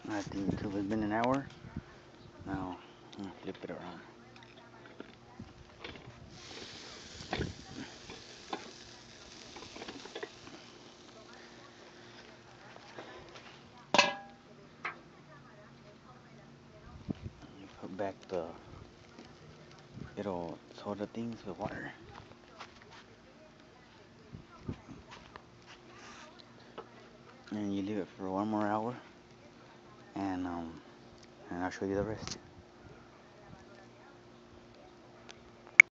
I think it's been an hour. Now, flip it around. You put back the little soda things with water. And you leave it for 1 more hour. And I'll show you the rest.